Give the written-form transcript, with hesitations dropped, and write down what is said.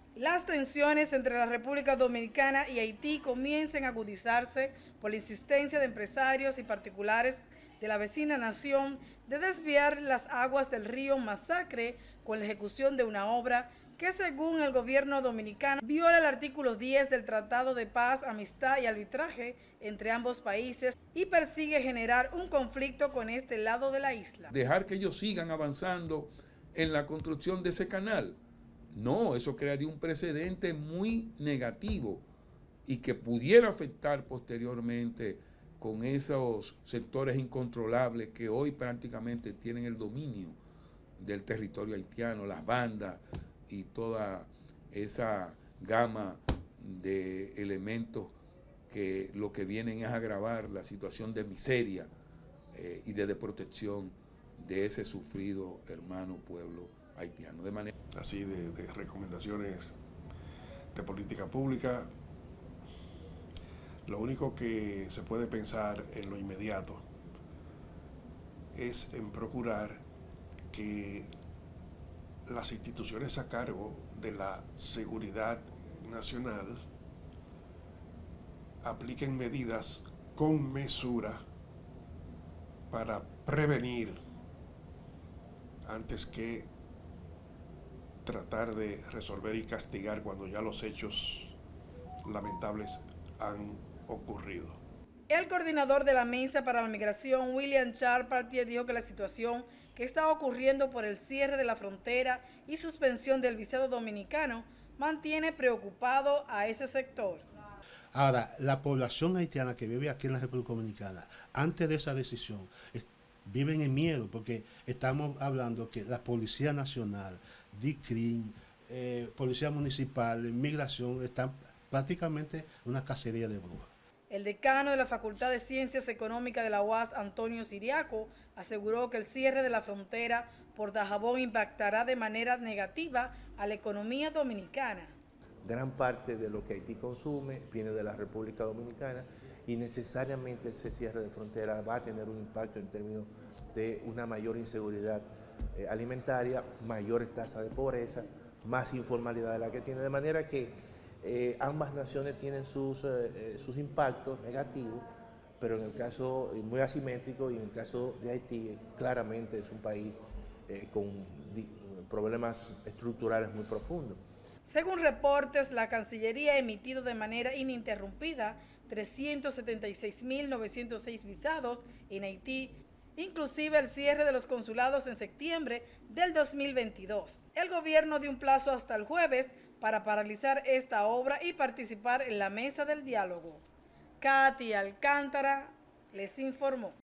Las tensiones entre la República Dominicana y Haití comienzan a agudizarse por la insistencia de empresarios y particulares de la vecina nación de desviar las aguas del río Masacre con la ejecución de una obra que, según el gobierno dominicano, viola el artículo 10 del Tratado de Paz, Amistad y Arbitraje entre ambos países y persigue generar un conflicto con este lado de la isla. Dejar que ellos sigan avanzando en la construcción de ese canal. No, eso crearía un precedente muy negativo y que pudiera afectar posteriormente con esos sectores incontrolables que hoy prácticamente tienen el dominio del territorio haitiano, las bandas y toda esa gama de elementos que lo que vienen es agravar la situación de miseria y de desprotección de ese sufrido hermano pueblo haitiano. De manera así de recomendaciones de política pública, lo único que se puede pensar en lo inmediato es en procurar que las instituciones a cargo de la seguridad nacional apliquen medidas con mesura para prevenir antes que tratar de resolver y castigar cuando ya los hechos lamentables han ocurrido. El coordinador de la Mesa para la Migración, William Charpentier, dijo que la situación que está ocurriendo por el cierre de la frontera y suspensión del visado dominicano mantiene preocupado a ese sector. Ahora, la población haitiana que vive aquí en la República Dominicana, antes de esa decisión, viven en miedo porque estamos hablando que la Policía Nacional, DICRIM, Policía Municipal, Migración, están prácticamente una cacería de brujas. El decano de la Facultad de Ciencias Económicas de la UAS, Antonio Siriaco, aseguró que el cierre de la frontera por Dajabón impactará de manera negativa a la economía dominicana. Gran parte de lo que Haití consume viene de la República Dominicana y necesariamente ese cierre de frontera va a tener un impacto en términos de una mayor inseguridad alimentaria, mayores tasas de pobreza, más informalidad de la que tiene, de manera que ambas naciones tienen sus impactos negativos, pero en el caso muy asimétrico y en el caso de Haití claramente es un país con problemas estructurales muy profundos. Según reportes, la Cancillería ha emitido de manera ininterrumpida 376.906 visados en Haití, inclusive el cierre de los consulados en septiembre del 2022. El gobierno dio un plazo hasta el jueves para paralizar esta obra y participar en la mesa del diálogo. Katy Alcántara les informó.